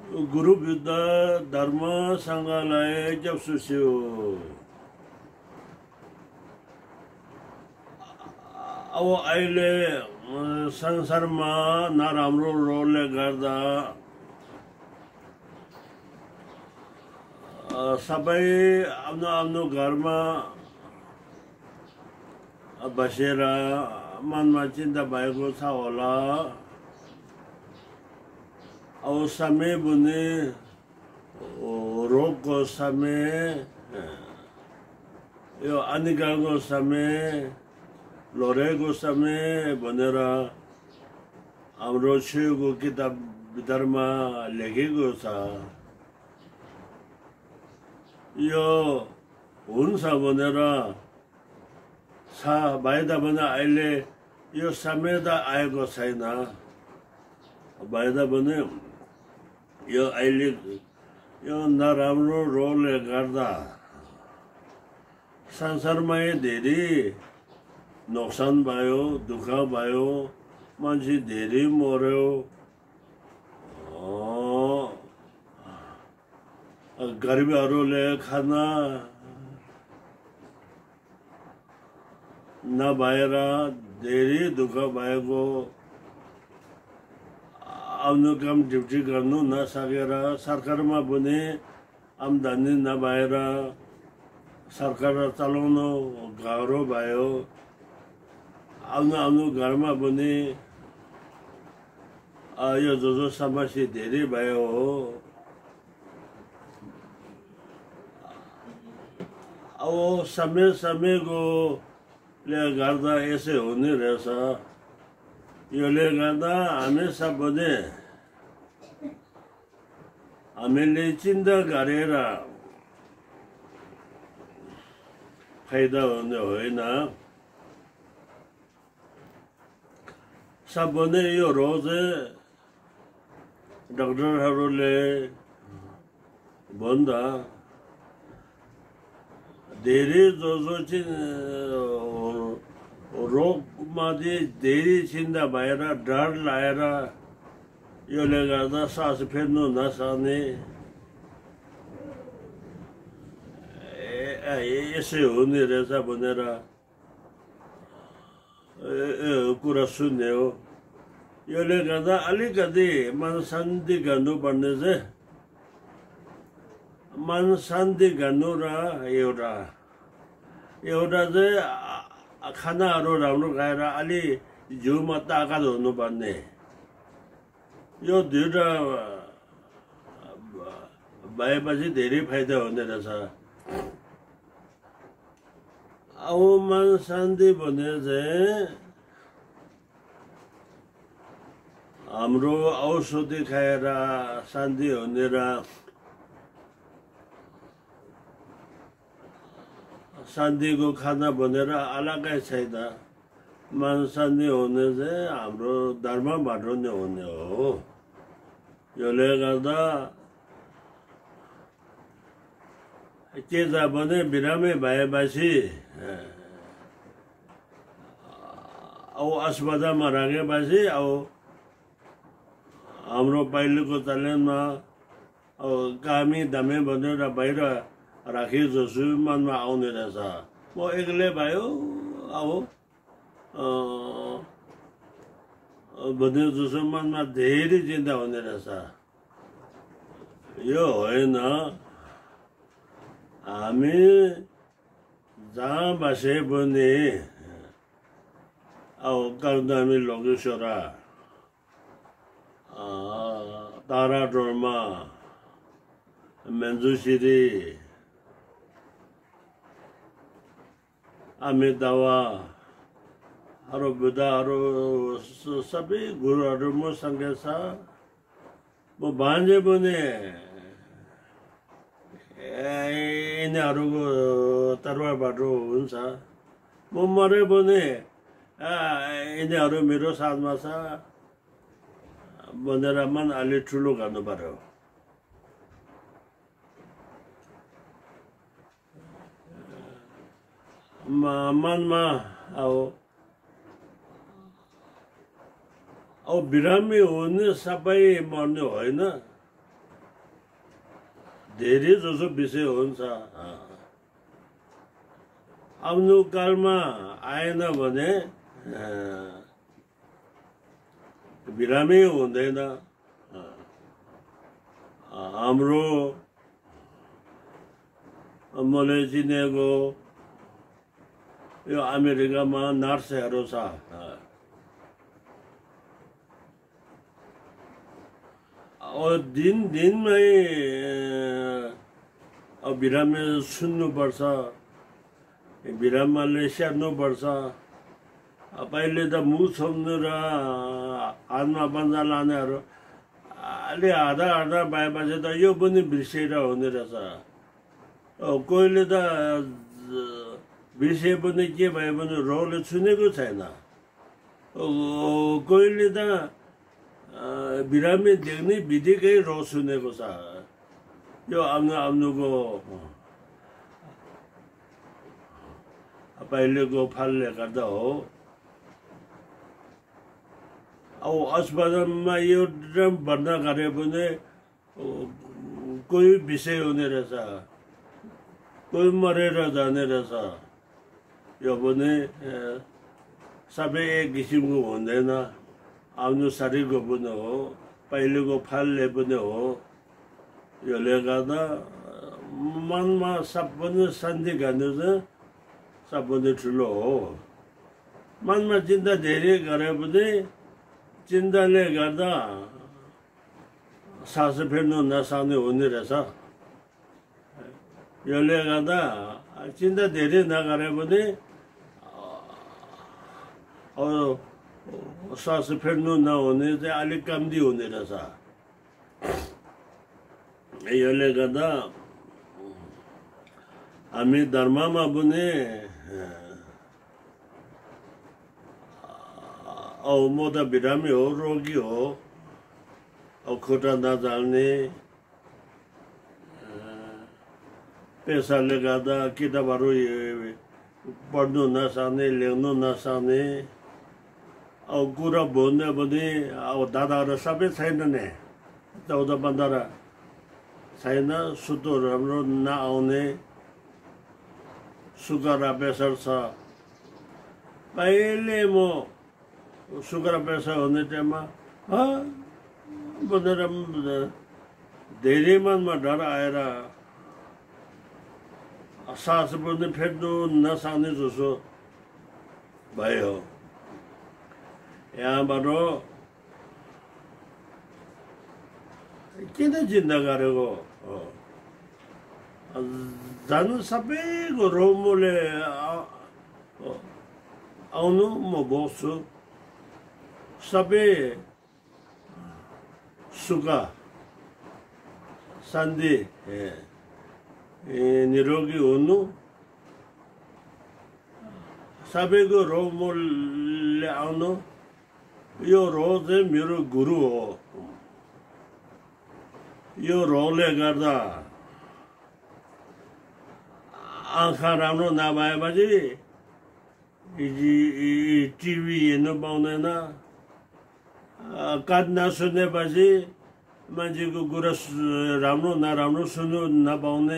गुरु बुद्ध धर्म सङ्घलाई जपसुस्यो अब अहिले संसारमा नराम्रो रोलले गर्दा सबै आफ्नो आफ्नो घरमा बसेर मनमा चिन्ता भएको छ होला। अब समय पनि रोगको समय, यो अनिकालको समय, लडाइँको समय भनेर हाम्रो छेउको किताब भित्रमा लेखेको छ। यो हुन्छ भनेर छ भए तापनि अहिले यो समय त आएको छैन। भए तापनि यो अहिले यो नराम्रो रोगले गर्दा संसारमा धेरै नोक्सान भयो, दुःख भयो, मान्छे धेरै मर्यो। गरिबहरूले खाना नभएर धेरै दुःख भएको, आफ्नो काम ड्युटी गर्नु नसकेर सरकारमा पनि आम्दानी नभएर सरकार चलाउनु गाह्रो भयो। आफ्नो घरमा पनि यो जो समस्या धेरै भयो हो। अब समयको ले गर्दा यसै हुने रहेछ। योले गर्दा हामी सबैले हामीले चिन्ता गरेर फाइदा हुने होइन। सबैले यो रोज डाक्टरहरूले भन्दा धेरै जो रोगमाथि धेरै चिन्ता भएर डर लागेर योले गर्दा सास फेर्नु नसक्ने यसै हुने रहेछ भनेर कुरा सुन्ने हो। योले गर्दा अलिकति मन शान्ति गर्नुपर्ने चाहिँ मन शान्ति गर्नु र एउटा चाहिँ खानाहरू राम्रो खाएर अलि जिउमा ताकत हुनुपर्ने। यो दुईवटा भएपछि धेरै फाइदा हुने रहेछ। अब मन शान्ति भने चाहिँ हाम्रो औषधि खाएर शान्ति हुने र शान्तिको खाना भनेर अलगै छैन। मन शान्ति हुने चाहिँ हाम्रो धर्मबाट नै हुने हो। यसले गर्दा के छ भने बिरामी भएपछि अब अस्पतालमा राखेपछि अब हाम्रो पहिलेको चलनमा अब कामी दामी भनेर बाहिर राखी जसो मनमा आउने रहेछ। म एक्लै भयो अब भने जसो मनमा धेरै चिन्ता हुने रहेछ। यो होइन, हामी जहाँ बसे पनि अब कर्दमी लोकेश्वर ताराटोलमा मेन्जुसिरी अमितावा अरू बुद्धहरू सबै गुरुहरू मसँग छ। म भान्जे पनि यिनीहरूको तर्फबाट हुन्छ। म मरे पनि यिनीहरू मेरो साथमा छ भनेर मन अलि ठुलो गर्नु पर्यो। मनमा अब बिरामी हुने सबै मर्ने होइन। धेरै जसो विषय हुन्छ आउनु कालमा आएन भने बिरामै हुँदैन हाम्रो मैले चिनेको यो अमेरिकामा नर्सहरू छ दिनमै बिरामी सुन्नुपर्छ बिरामीले स्याहार्नुपर्छ पहिले त मुख छोप्नु र हातमा पन्जा लानेहरू अलि आधा भएपछि त यो पनि बिर्सेर हुने रहेछ कोहीले त बिर्से पनि के भयो भने रोगले छुनेको छैन कोहीले त बिरामी देख्ने बित्तिकै रो सुनेको छ यो आउनुको पहिलेको फलले गर्दा हो अब अस्पतालमा यो भर्ना गरे भने कोही विषय हुने रहेछ कोही मरेर जाने रहेछ यो पनि सबै एक किसिमको हुँदैन आउनु शरीरको पनि हो पहिलेको फलले पनि हो यसले गर्दा मनमा सबभन्दा शान्ति गर्नु चाहिँ सबभन्दा ठुलो हो मनमा चिन्ता धेरै गरे पनि चिन्ताले गर्दा सास फेर्नु नसक्ने हुने रहेछ यसले गर्दा चिन्ता धेरै नगरे पनि सास फेर्नु नहुने चाहिँ अलिक कम्ती हुने रहेछ यसले गर्दा हामी धर्ममा पनि म त बिरामी हो रोगी हो खुट्टा नचाल्ने पेसाले गर्दा किताबहरू पढ्नु नसक्ने लेख्नु नसक्ने कुरा बोल्ने पनि दादाहरू सबै छैन नि 14-15 छैन सुतो राम्रो नआउने सुगर प्रेसर छ पहिले म सुगर प्रेसर हुने टाइममा भनेर धेरै मनमा डर आएर सास पनि फेर्नु नसक्ने जसो भयो यहाँबाट किन चिन्ता गरेको जानु सबैको रोगले आउनु म बोक्छु सबै सुख शान्ति निरोगी हुनु सबैको रोगले आउनु यो रोग चाहिँ मेरो गुरु हो यो रोगले गर्दा आँखा राम्रो नभएपछि टिभी हेर्नु पाउँदैन कान नसुनेपछि मान्छेको कुरा राम्रो नराम्रो सुन्नु नपाउने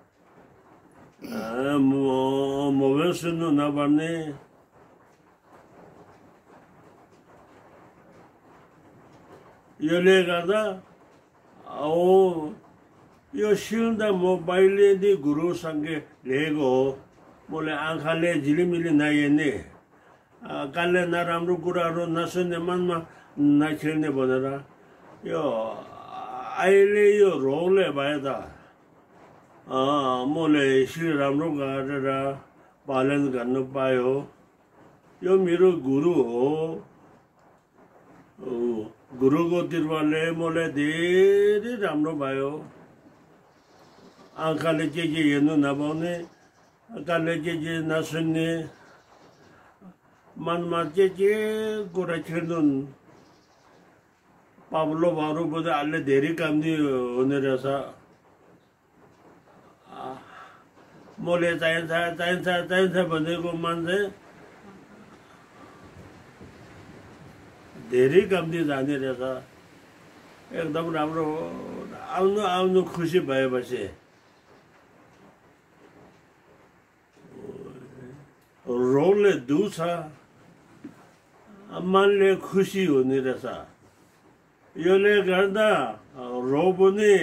मोबाइल सुन्नु नपर्ने यसले गर्दा यो सिल त मोबाइलले नि गुरुसँग लिएको हो मैले आँखाले झिलिमिली नहेर्ने कानले नराम्रो कुराहरू नसुन्ने मनमा नखेल्ने भनेर यो अहिले यो रोगले भए त मैले सिल राम्रो गरेर पालन गर्नु पायो यो मेरो गुरु हो गुरुको कृपाले मलाई धेरै राम्रो भयो आँखाले के हेर्नु नपाउने कानले के नसुन्ने मनमा के कुरा खेल्नु पावलोहरू पनि अहिले धेरै कम्ती हुने रहेछ मैले चाहिन्छ भनेको मान्छे धेरै कम्ती जाने रहेछ एकदम राम्रो आउनु खुसी भएपछि रोगले दुख्छ, मनले खुसी हुने रहेछ। यसले गर्दा रोग पनि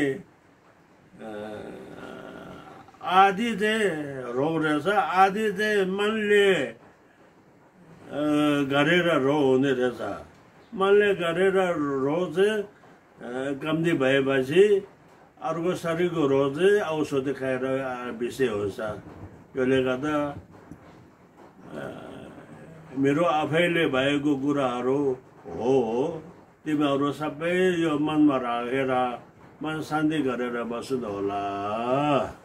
आदि चाहिँ रोग रहेछ, आदि चाहिँ मनले गरेर रोग हुने रहेछ। मनले गरेर रोग चाहिँ कम्ती भएपछि अर्को शरीरको रोग चाहिँ औषधि खाएर विषय हुन्छ। यसले गर्दा मेरो आफैले भएको कुराहरू हो, तिमीहरू सबै यो मनमा राखेर मन शान्ति गरेर बस्नु होला।